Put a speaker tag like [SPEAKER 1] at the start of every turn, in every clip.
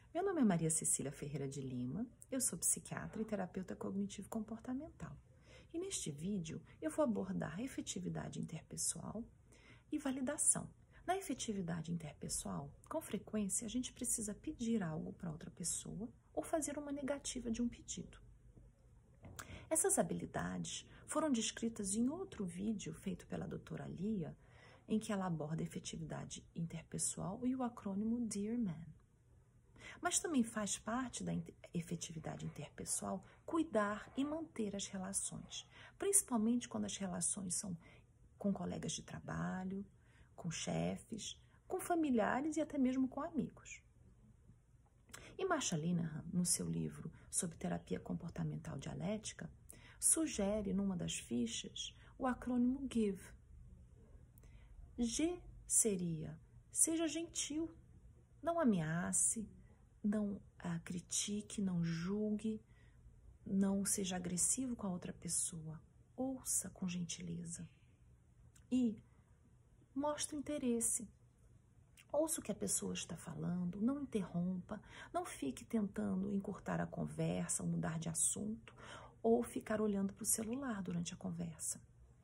[SPEAKER 1] Meu nome é Maria Cecília Ferreira de Lima, eu sou psiquiatra e terapeuta cognitivo-comportamental. E neste vídeo eu vou abordar a efetividade interpessoal e validação. Na efetividade interpessoal, com frequência a gente precisa pedir algo para outra pessoa ou fazer uma negativa de um pedido. Essas habilidades foram descritas em outro vídeo feito pela doutora Lia, em que ela aborda a efetividade interpessoal e o acrônimo Dear Man. Mas também faz parte da efetividade interpessoal cuidar e manter as relações, principalmente quando as relações são com colegas de trabalho, com chefes, com familiares e até mesmo com amigos. E Marsha Linehan, no seu livro sobre terapia comportamental dialética, sugere numa das fichas o acrônimo GIVE. G seria, seja gentil, não ameace, não critique, não julgue, não seja agressivo com a outra pessoa, ouça com gentileza. E mostre interesse. Ouça o que a pessoa está falando, não interrompa, não fique tentando encurtar a conversa, ou mudar de assunto, ou ficar olhando para o celular durante a conversa.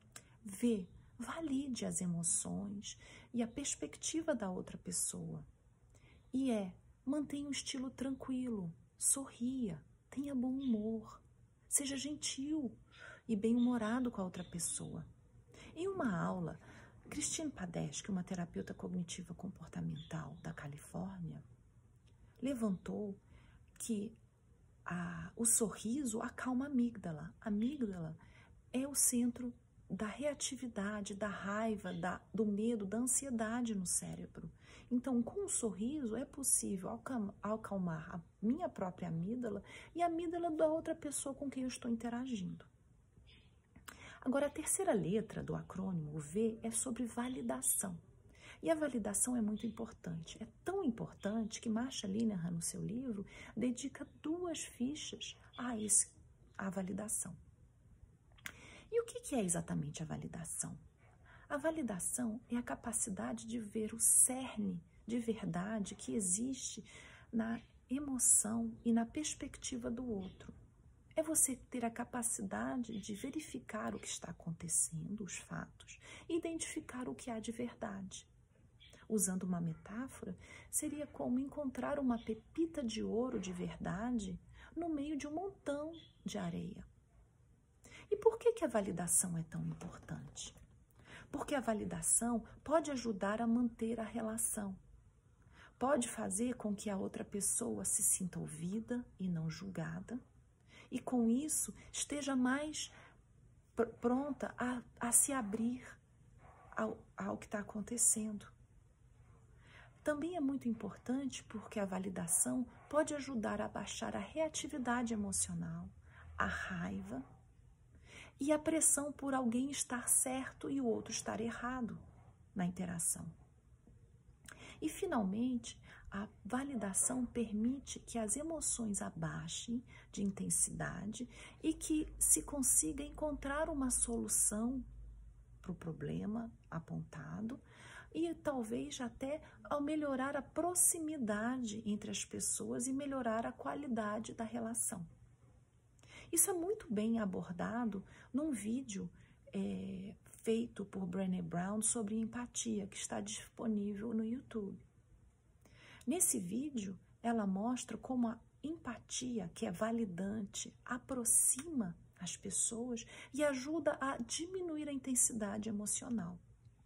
[SPEAKER 1] Valide as emoções e a perspectiva da outra pessoa. E mantenha um estilo tranquilo, sorria, tenha bom humor, seja gentil e bem-humorado com a outra pessoa. Em uma aula, Christine Padesky, uma terapeuta cognitiva comportamental da Califórnia, levantou que o sorriso acalma a amígdala. A amígdala é o centro da reatividade, da raiva, do medo, da ansiedade no cérebro. Então, com um sorriso é possível acalmar a minha própria amígdala e a amígdala da outra pessoa com quem eu estou interagindo. Agora, a terceira letra do acrônimo, o V, é sobre validação. E a validação é muito importante. É tão importante que Marsha Linehan, no seu livro, dedica 2 fichas à validação. E o que é exatamente a validação? A validação é a capacidade de ver o cerne de verdade que existe na emoção e na perspectiva do outro. É você ter a capacidade de verificar o que está acontecendo, os fatos, e identificar o que há de verdade. Usando uma metáfora, seria como encontrar uma pepita de ouro de verdade no meio de um montão de areia. E por que a validação é tão importante? Porque a validação pode ajudar a manter a relação. Pode fazer com que a outra pessoa se sinta ouvida e não julgada. E com isso esteja mais pronta a se abrir ao que está acontecendo. Também é muito importante porque a validação pode ajudar a baixar a reatividade emocional, a raiva e a pressão por alguém estar certo e o outro estar errado na interação. E, finalmente, a validação permite que as emoções abaixem de intensidade e que se consiga encontrar uma solução para o problema apontado e talvez até ao melhorar a proximidade entre as pessoas e melhorar a qualidade da relação. Isso é muito bem abordado num vídeo feito por Brené Brown sobre empatia, que está disponível no YouTube. Nesse vídeo, ela mostra como a empatia, que é validante, aproxima as pessoas e ajuda a diminuir a intensidade emocional.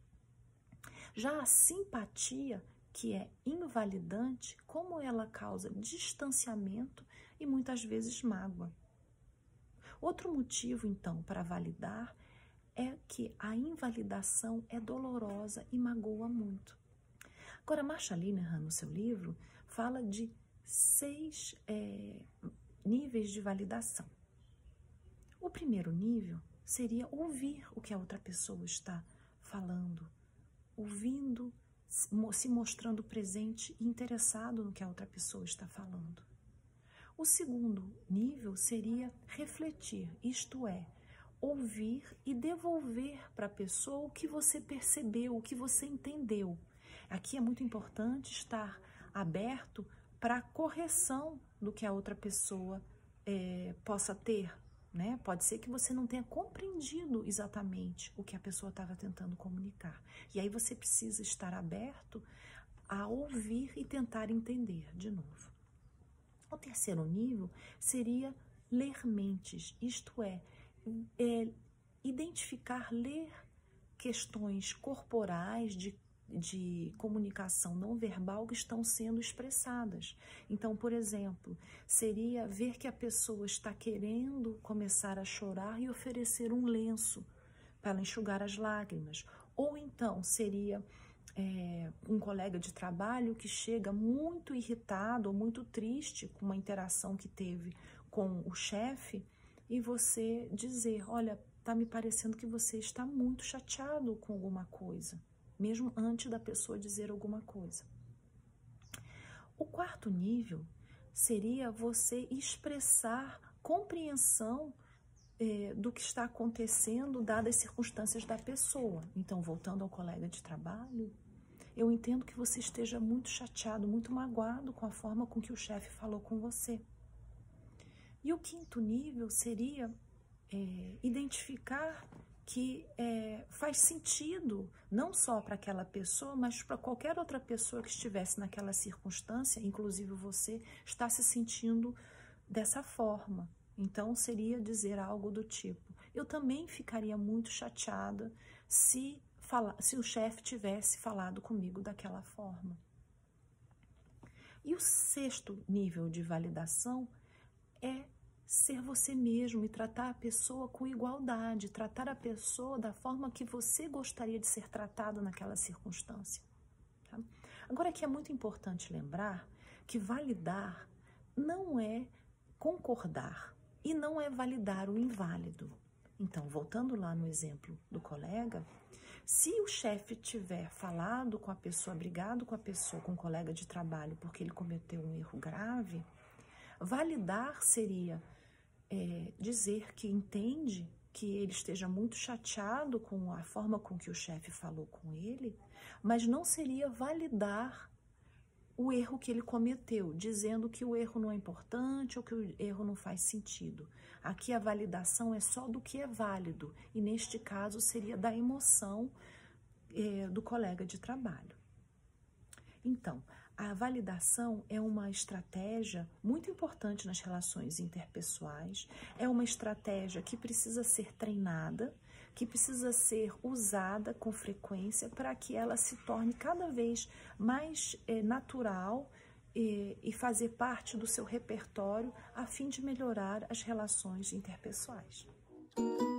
[SPEAKER 1] Já a simpatia, que é invalidante, como ela causa distanciamento e muitas vezes mágoa. Outro motivo, então, para validar é que a invalidação é dolorosa e magoa muito. Agora, Marsha Linehan, no seu livro, fala de 6 níveis de validação. O primeiro nível seria ouvir o que a outra pessoa está falando, ouvindo, se mostrando presente e interessado no que a outra pessoa está falando. O segundo nível seria refletir, isto é, ouvir e devolver para a pessoa o que você percebeu, o que você entendeu. Aqui é muito importante estar aberto para correção do que a outra pessoa possa ter, né? Pode ser que você não tenha compreendido exatamente o que a pessoa estava tentando comunicar. E aí você precisa estar aberto a ouvir e tentar entender de novo. O terceiro nível seria ler mentes, isto é identificar, ler questões corporais de comunicação não verbal que estão sendo expressadas. Então, por exemplo, seria ver que a pessoa está querendo começar a chorar e oferecer um lenço para ela enxugar as lágrimas. Ou então seria um colega de trabalho que chega muito irritado ou muito triste com uma interação que teve com o chefe e você dizer, olha, está me parecendo que você está muito chateado com alguma coisa, mesmo antes da pessoa dizer alguma coisa. O quarto nível seria você expressar compreensão do que está acontecendo, dadas as circunstâncias da pessoa. Então, voltando ao colega de trabalho, eu entendo que você esteja muito chateado, muito magoado com a forma com que o chefe falou com você. E o quinto nível seria identificar que faz sentido, não só para aquela pessoa, mas para qualquer outra pessoa que estivesse naquela circunstância, inclusive você, está se sentindo dessa forma. Então, seria dizer algo do tipo, eu também ficaria muito chateada se o chefe tivesse falado comigo daquela forma. E o sexto nível de validação é ser você mesmo e tratar a pessoa com igualdade, tratar a pessoa da forma que você gostaria de ser tratado naquela circunstância. Tá? Agora, aqui é muito importante lembrar que validar não é concordar e não é validar o inválido. Então, voltando lá no exemplo do colega, se o chefe tiver falado com a pessoa, brigado com a pessoa, com o colega de trabalho, porque ele cometeu um erro grave, validar seria dizer que entende que ele esteja muito chateado com a forma com que o chefe falou com ele, mas não seria validar o erro que ele cometeu, dizendo que o erro não é importante ou que o erro não faz sentido. Aqui a validação é só do que é válido, e neste caso seria da emoção do colega de trabalho. Então, a validação é uma estratégia muito importante nas relações interpessoais, é uma estratégia que precisa ser treinada, que precisa ser usada com frequência para que ela se torne cada vez mais natural e fazer parte do seu repertório a fim de melhorar as relações interpessoais.